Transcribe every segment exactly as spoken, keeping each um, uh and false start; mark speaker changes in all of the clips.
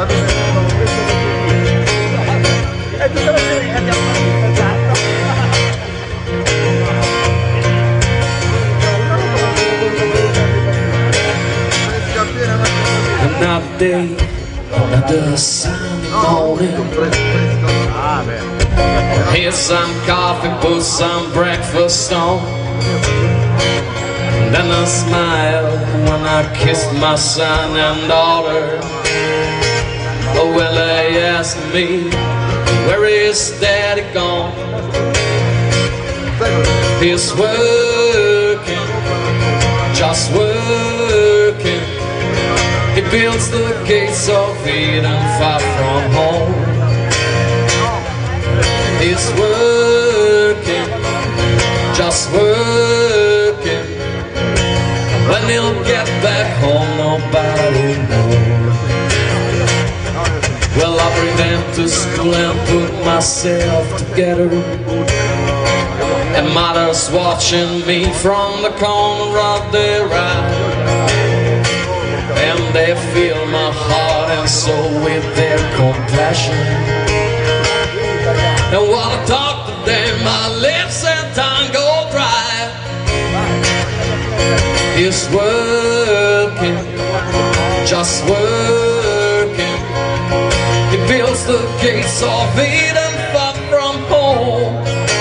Speaker 1: Another day, another Sunday morning. Here's some coffee, put some breakfast on. And then I smile when I kissed my son and daughter. Oh, well, they asked me, where is Daddy gone? He's working, just working. He builds the gates of Eden far from home. He's working, just working. When he'll get back home, nobody knows. Well, I bring them to school and put myself together. And mother's watching me from the corner of their eye. And they fill my heart and soul with their compassion. And while I talk to them, my lips and tongue go dry. He's working, just working. He builds the gates of Eden far from home.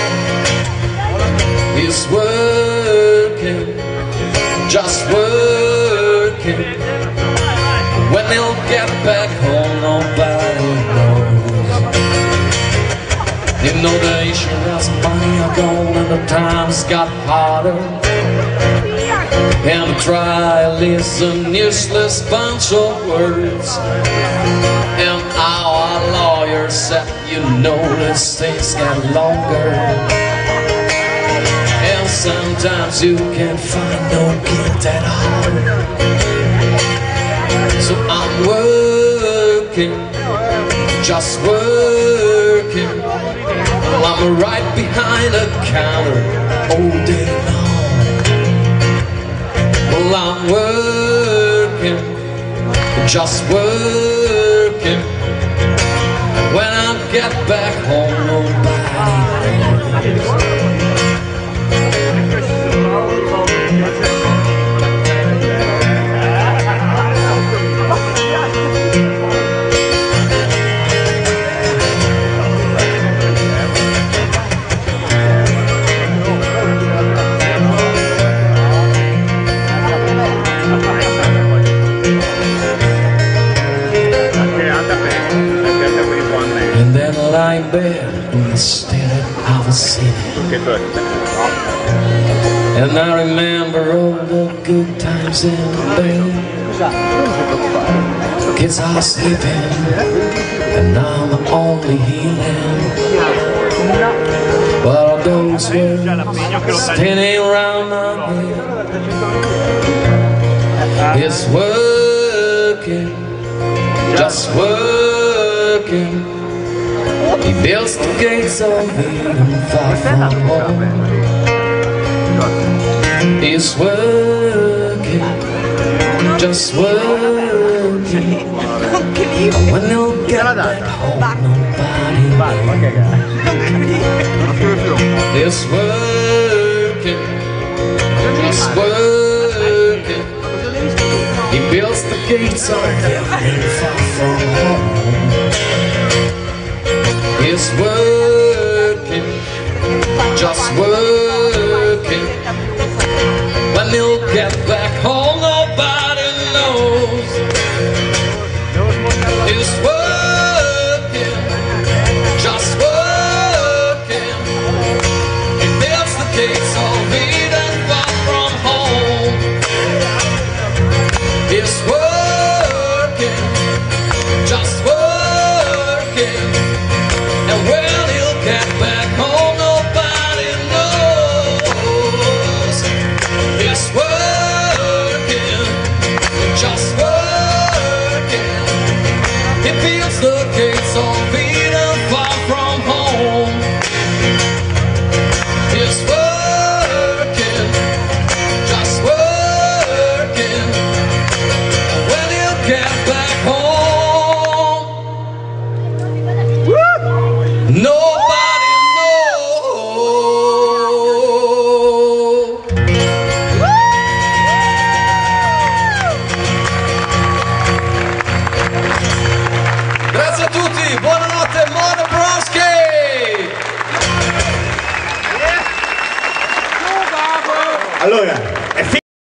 Speaker 1: He's working, just working. When he'll get back home, nobody knows. You know the insurance money are gone and the times got harder. And a trial is a useless bunch of words. And our lawyer said, you know these things get longer. And sometimes you can't find no guilt at all. So I'm working, just working. Well, I'm right behind the counter all day long. Well, I'm working, just working. When I get back home, nobody knows. I in bed in the state of a city. And I remember all the good times in bed. Kids are sleeping and I'm only healing. While those words spinning around my head. It's working, just working. He builds the gates of Eden far from home. He's working, just working. When he'll get back home, nobody knows. He's working, just working. He builds the gates of Eden far from home. He's working, just working. When he'll get back home, nobody knows. He's working, just working. He builds the gates of Eden far from home. He's working, just working. And when he'll get back home, nobody knows. He's working, just working. He builds the gates of Eden.